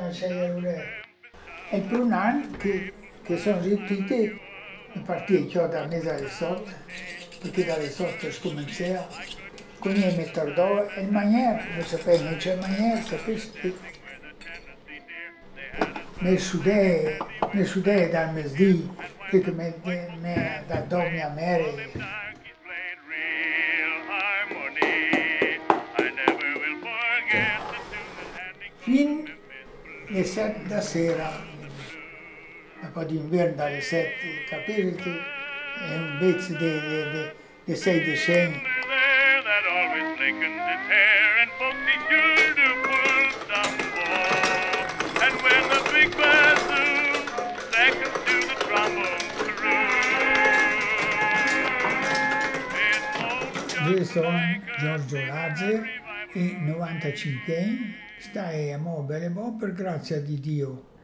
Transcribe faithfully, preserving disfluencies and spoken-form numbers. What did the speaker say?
una serie e per un anno che, che sono riusciti a partire io da mezzo alle sorte, perché dalle sorte scominciava, quindi mi tardò in maniera, non sapevo in che maniera, capisci? Mi sudai, mi sudai dal mezdì, perché mi, mi da do mia madre. Fin alle sette da sera, un po' d'inverno dalle sette, capire che è un pezzo di, di, di, di sei decenni. Io sono Giorgio Lazzi e novantacinque anni, stai a Mobile per grazia di Dio.